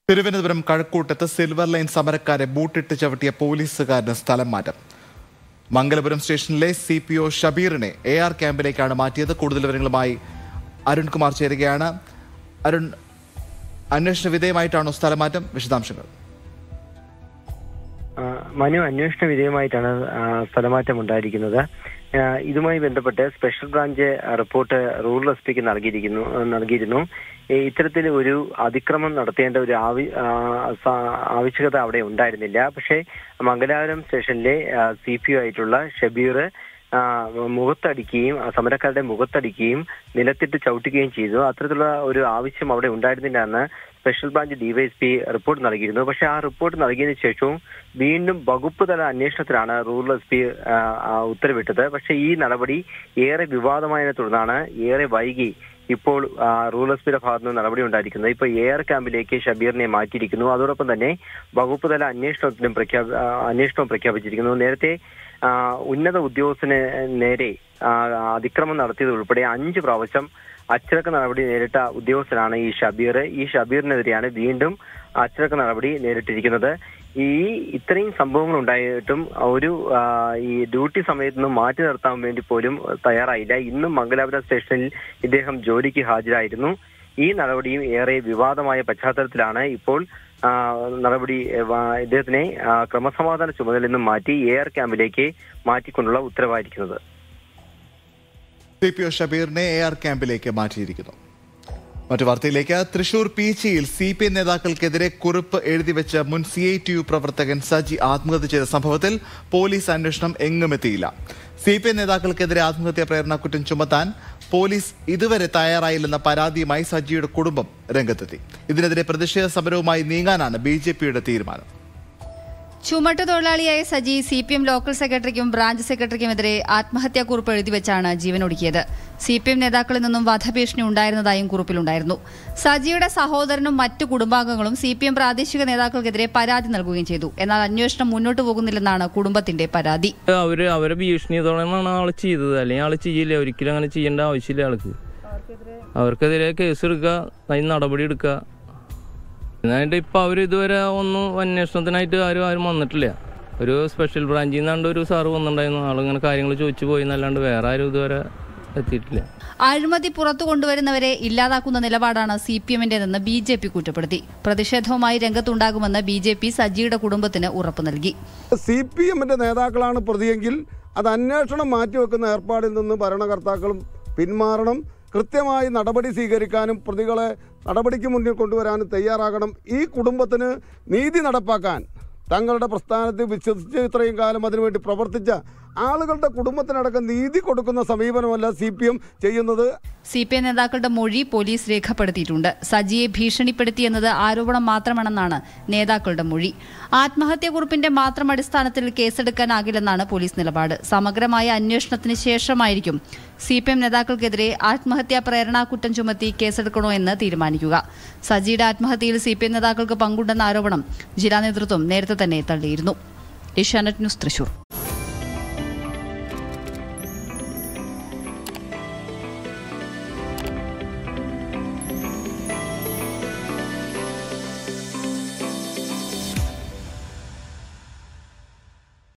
തിരുവനന്തപുരം കഴക്കൂട്ടത്ത് silver line സമരക്കാരെ ബൂട്ടിട്ട് ചവിട്ടിയ പോലീസുകാരന് സ്ഥലം മാറ്റം. മംഗലപുരം സ്റ്റേഷനിലെ CPO ഷബീറിനെ AR ക്യാമ്പിലേക്കാണ് മാറ്റിയത്. കൂടുതൽ വിവരങ്ങളുമായി അരുൺകുമാർ ചേരുകയാണ്. അരുൺ, അന്വേഷണ വിധേയമായിട്ടാണോ സ്ഥലമാറ്റം? വിശദാംശങ്ങൾ. മനു, അന്വേഷണ വിധേയമായിട്ടാണ് സ്ഥലമാറ്റം ഉണ്ടായിരിക്കുന്നത്. ഇതുമായി ബന്ധപ്പെട്ട് special branch report rural SP നൽകിയിരുന്നു. ഇത്തരത്തിൽ ഒരു അതിക്രമം നടത്തേണ്ട ഒരു ആവശ്യകത അവിടെ ഉണ്ടായിരുന്നില്ല. പക്ഷേ മംഗലാപുരം സ്റ്റേഷനിലെ CPO ആയിട്ടുള്ള ഷബീർ മുഖത്തടിക്കുകയും സമരക്കാരുടെ മുഖത്തടിക്കുകയും നിലത്തിട്ട് ചവിട്ടുകയും ചെയ്തു. അത്തരത്തിലുള്ള ഒരു ആവശ്യം അവിടെ ഉണ്ടായിരുന്നില്ല എന്ന് സ്പെഷ്യൽ ബ്രാഞ്ച് DYSP റിപ്പോർട്ട് നൽകിയിരുന്നു. പക്ഷേ ആ റിപ്പോർട്ട് നൽകിയതിനു ശേഷവും വീണ്ടും വകുപ്പ് തല അന്വേഷണത്തിലാണ് റൂറൽ SP ഉത്തരവിട്ടത്. പക്ഷേ ഈ നടപടി ഏറെ വിവാദമായതിനെ തുടർന്നാണ് ഏറെ വൈകി ഇപ്പോൾ റൂറൽ SPയുടെ ഭാഗത്ത് നിന്ന് നടപടി ഉണ്ടായിരിക്കുന്നത്. ഇപ്പോൾ AR ക്യാമ്പിലേക്ക് ഷബീറിനെ മാറ്റിയിരിക്കുന്നു. അതോടൊപ്പം തന്നെ വകുപ്പ് തല അന്വേഷണവും പ്രഖ്യാപിച്ചിരിക്കുന്നു. നേരത്തെ ഉന്നത ഉദ്യോഗസ്ഥന് നേരെ അതിക്രമം നടത്തിയത് ഉൾപ്പെടെ 5 പ്രാവശ്യം അച്ചടക്ക നടപടി നേരിട്ട ഉദ്യോഗസ്ഥനാണ് ഈ ഷബീർ. ഈ ഷബീറിനെതിരെയാണ് വീണ്ടും അച്ചടക്ക നടപടി നേരിട്ടിരിക്കുന്നത്. ഇത്രയും സംഭവങ്ങൾ ഉണ്ടായിട്ടും ഈ ഡ്യൂട്ടി സമയത്ത് നിന്നും മാറ്റി നിർത്താൻ വേണ്ടി പോലും തയ്യാറായില്ല. ഇന്നും മംഗലാപുരം സ്റ്റേഷനിൽ ഇദ്ദേഹം ജോലിക്ക് ഹാജരായിരുന്നു. ഈ നടപടിയും ഏറെ വിവാദമായ പശ്ചാത്തലത്തിലാണ് ഇപ്പോൾ നടപടി ഇദ്ദേഹത്തിനെ ക്രമസമാധാന ചുമതലയിൽ നിന്നും മാറ്റി AR ക്യാമ്പിലേക്ക് മാറ്റിക്കൊണ്ടുള്ള ഉത്തരവായിരിക്കുന്നത്. CPO ഷബീറിനെ AR ക്യാമ്പിലേക്ക് മാറ്റിയിരിക്കുന്നു. മറ്റു വാർത്തയിലേക്ക്. തൃശൂർ പീച്ചിയിൽ CPM നേതാക്കൾക്കെതിരെ കുറിപ്പ് എഴുതിവെച്ച മുൻ CITU പ്രവർത്തകൻ സജി ആത്മഹത്യ ചെയ്ത സംഭവത്തിൽ പോലീസ് അന്വേഷണം എങ്ങുമെത്തിയില്ല. CPM നേതാക്കൾക്കെതിരെ ആത്മഹത്യാ പ്രേരണ കുറ്റം ചുമത്താൻ പോലീസ് ഇതുവരെ തയ്യാറായില്ലെന്ന പരാതിയുമായി സജിയുടെ കുടുംബം രംഗത്തെത്തി. ഇതിനെതിരെ പ്രതിഷേധ സമരവുമായി നീങ്ങാനാണ് BJPയുടെ തീരുമാനം. ചുമട്ടുതൊഴിലാളിയായ സജി CPM ലോക്കൽ സെക്രട്ടറിക്കും ബ്രാഞ്ച് സെക്രട്ടറിക്കുമെതിരെ ആത്മഹത്യാക്കുറിപ്പ് എഴുതിവെച്ചാണ് ജീവനൊടുക്കിയത്. CPM നേതാക്കളിൽ നിന്നും വധഭീഷണി ഉണ്ടായിരുന്നതായും കുറിപ്പിലുണ്ടായിരുന്നു. സജിയുടെ സഹോദരനും മറ്റു കുടുംബാംഗങ്ങളും CPM പ്രാദേശിക നേതാക്കൾക്കെതിരെ പരാതി നൽകുകയും ചെയ്തു. എന്നാൽ അന്വേഷണം മുന്നോട്ട് പോകുന്നില്ലെന്നാണ് കുടുംബത്തിന്റെ പരാതി. അവരെ ഭീഷണിയോടെയാണ് ആള് ചെയ്തത്. അല്ലെങ്കിൽ ആള് ചെയ്യില്ല, ഒരിക്കലും അങ്ങനെ ചെയ്യേണ്ട ആവശ്യമില്ല. ആൾക്ക് അവർക്കെതിരെ കേസ് എടുക്കുക, അതിന് നടപടി എടുക്കുക. എന്നായിട്ട് ഇപ്പം അവർ ഇതുവരെ ഒന്നും അന്വേഷണത്തിനായിട്ട് ആരും വന്നിട്ടില്ല. ഒരു സ്പെഷ്യൽ ബ്രാഞ്ചിൽ നിന്നാണ്ട് ഒരു സാറ് വന്നിട്ടുണ്ടായിരുന്നു. ആളിങ്ങനെ കാര്യങ്ങൾ ചോദിച്ചു പോയി എന്നല്ലാണ്ട് വേറെ ആരും ഇതുവരെ എത്തിയിട്ടില്ല. അഴിമതി പുറത്തു കൊണ്ടുവരുന്നവരെ ഇല്ലാതാക്കുന്ന നിലപാടാണ് CPMന്റേതെന്ന് BJP കുറ്റപ്പെടുത്തി. പ്രതിഷേധവുമായി രംഗത്തുണ്ടാകുമെന്ന് BJP സജിയുടെ കുടുംബത്തിന് ഉറപ്പു നൽകി. CPMന്റെ നേതാക്കളാണ് പ്രതിയെങ്കിൽ അത് അന്വേഷണം മാറ്റിവെക്കുന്ന ഏർപ്പാടിൽ നിന്ന് ഭരണകർത്താക്കളും പിന്മാറണം. കൃത്യമായി നടപടി സ്വീകരിക്കാനും പ്രതികളെ നടപടിക്ക് മുന്നിൽ കൊണ്ടുവരാനും തയ്യാറാകണം. ഈ കുടുംബത്തിന് നീതി നടപ്പാക്കാൻ തങ്ങളുടെ പ്രസ്ഥാനത്തിൽ വിശ്വസിച്ച് ഇത്രയും കാലം അതിനുവേണ്ടി പ്രവർത്തിച്ച ആളുകളുടെ കുടുംബത്തിനടക്കം നീതി കൊടുക്കുന്ന സമീപനമല്ല CPM ചെയ്യുന്നത്. CPM നേതാക്കളുടെ മൊഴി പോലീസ് രേഖപ്പെടുത്തിയിട്ടുണ്ട്. സജിയെ ഭീഷണിപ്പെടുത്തിയെന്നത് ആരോപണം മാത്രമാണെന്നാണ് നേതാക്കളുടെ മൊഴി. ആത്മഹത്യാക്കുറിപ്പിന്റെ മാത്രം അടിസ്ഥാനത്തിൽ കേസെടുക്കാനാകില്ലെന്നാണ് പോലീസ് നിലപാട്. സമഗ്രമായ അന്വേഷണത്തിന് ശേഷമായിരിക്കും CPM നേതാക്കൾക്കെതിരെ ആത്മഹത്യാ പ്രേരണാ കുറ്റം ചുമത്തി കേസെടുക്കണോ എന്ന് തീരുമാനിക്കുക. സജിയുടെ ആത്മഹത്യയിൽ CPM നേതാക്കൾക്ക് പങ്കുണ്ടെന്ന ആരോപണം ജില്ലാ നേതൃത്വം നേരത്തെ തന്നെ തള്ളിയിരുന്നു. ഏഷ്യാനെറ്റ് ന്യൂസ്, തൃശൂർ.